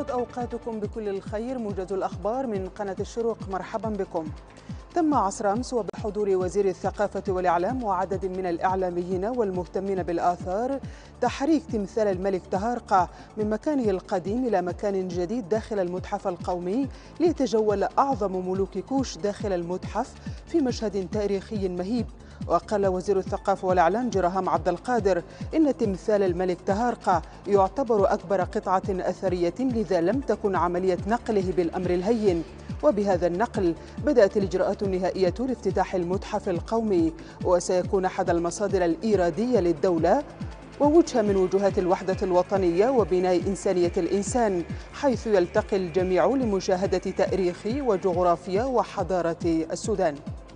أسعد أوقاتكم بكل الخير. موجز الأخبار من قناة الشروق، مرحبا بكم. تم عصر أمس وبحضور وزير الثقافة والإعلام وعدد من الإعلاميين والمهتمين بالآثار تحريك تمثال الملك تهارقة من مكانه القديم إلى مكان جديد داخل المتحف القومي، ليتجول أعظم ملوك كوش داخل المتحف في مشهد تاريخي مهيب. وقال وزير الثقافة والإعلام جراهام عبد القادر إن تمثال الملك تهارقة يعتبر أكبر قطعة أثرية، لذا لم تكن عملية نقله بالأمر الهين، وبهذا النقل بدأت الإجراءات النهائية لافتتاح المتحف القومي، وسيكون أحد المصادر الإيرادية للدولة ووجهة من وجهات الوحدة الوطنية وبناء إنسانية الإنسان، حيث يلتقي الجميع لمشاهدة تاريخ وجغرافيا وحضارة السودان.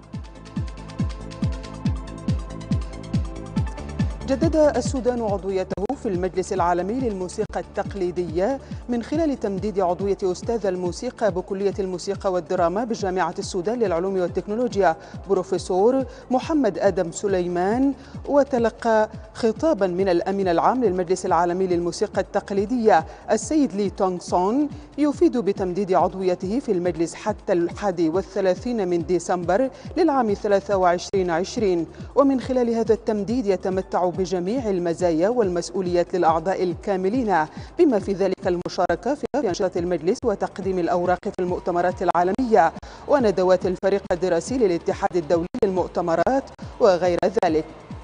جدد السودان عضويته في المجلس العالمي للموسيقى التقليدية من خلال تمديد عضوية أستاذ الموسيقى بكلية الموسيقى والدراما بجامعة السودان للعلوم والتكنولوجيا بروفيسور محمد آدم سليمان. وتلقى خطابا من الأمين العام للمجلس العالمي للموسيقى التقليدية السيد لي تونغ سون يفيد بتمديد عضويته في المجلس حتى 31 من ديسمبر للعام 2320، ومن خلال هذا التمديد يتمتع بجميع المزايا والمسؤوليات للأعضاء الكاملين، بما في ذلك المشاركة في أنشطة المجلس وتقديم الأوراق في المؤتمرات العالمية وندوات الفريق الدراسي للاتحاد الدولي للمؤتمرات وغير ذلك.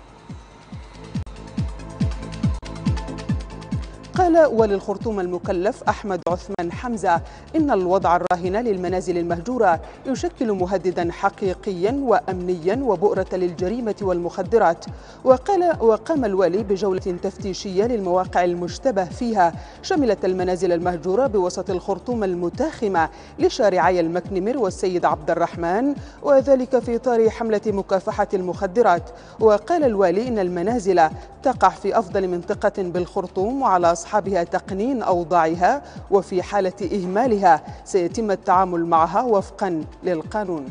قال والي الخرطوم المكلف أحمد عثمان حمزة إن الوضع الراهن للمنازل المهجورة يشكل مهددا حقيقيا وأمنيا وبؤرة للجريمة والمخدرات. وقام الوالي بجولة تفتيشية للمواقع المشتبه فيها، شملت المنازل المهجورة بوسط الخرطوم المتاخمة لشارعي المكنمر والسيد عبد الرحمن، وذلك في إطار حملة مكافحة المخدرات. وقال الوالي إن المنازل تقع في أفضل منطقة بالخرطوم وعلى أصحابها تقنين أوضاعها، وفي حالة إهمالها سيتم التعامل معها وفقا للقانون.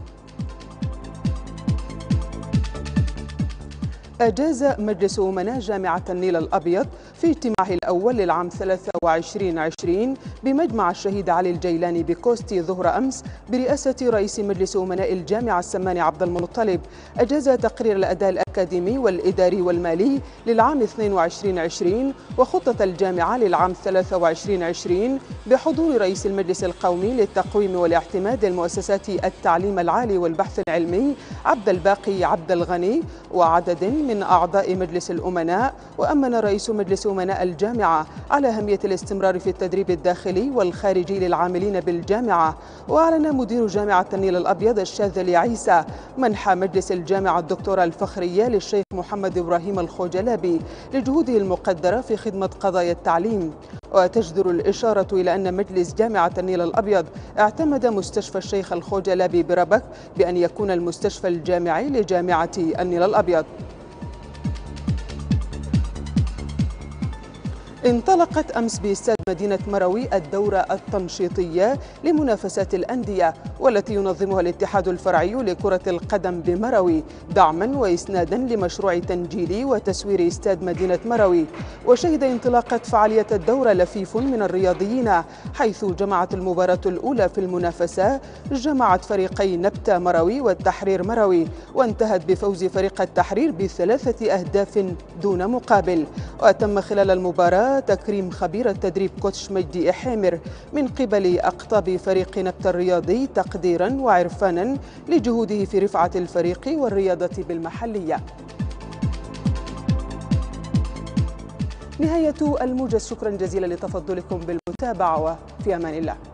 أجاز مجلس أمناء جامعة النيل الأبيض في اجتماعه الأول للعام 23/20 بمجمع الشهيد علي الجيلاني بكوستي ظهر أمس برئاسة رئيس مجلس أمناء الجامعة السماني عبد المطلب، أجاز تقرير الأداء الأكاديمي والإداري والمالي للعام 22/20 وخطة الجامعة للعام 23/20 بحضور رئيس المجلس القومي للتقويم والاعتماد للمؤسسات التعليم العالي والبحث العلمي عبد الباقي عبد الغني وعدد من أعضاء مجلس الأمناء. وأمن رئيس مجلس أمناء الجامعة على أهمية الاستمرار في التدريب الداخلي والخارجي للعاملين بالجامعة. وأعلن مدير جامعة النيل الأبيض الشاذلي عيسى منح مجلس الجامعة الدكتوراه الفخرية للشيخ محمد إبراهيم الخوجلابي لجهوده المقدرة في خدمة قضايا التعليم. وتجدر الإشارة إلى أن مجلس جامعة النيل الأبيض اعتمد مستشفى الشيخ الخوجلابي بربك بأن يكون المستشفى الجامعي لجامعة النيل الأبيض. انطلقت أمس باستاد مدينة مروي الدورة التنشيطية لمنافسات الأندية، والتي ينظمها الاتحاد الفرعي لكرة القدم بمروي دعما وإسنادا لمشروع تنجيل وتسوير استاد مدينة مروي. وشهد انطلاقة فعالية الدورة لفيف من الرياضيين، حيث جمعت المباراة الأولى في المنافسة جمعت فريقي نبتة مروي والتحرير مروي، وانتهت بفوز فريق التحرير ب3 أهداف دون مقابل. وتم خلال المباراة تكريم خبير التدريب كوتش مجدي حامر من قبل أقطاب فريق نبتة الرياضي تقديرا وعرفانا لجهوده في رفعة الفريق والرياضة بالمحلية. نهاية الموجز، شكرا جزيلا لتفضلكم بالمتابعة وفي أمان الله.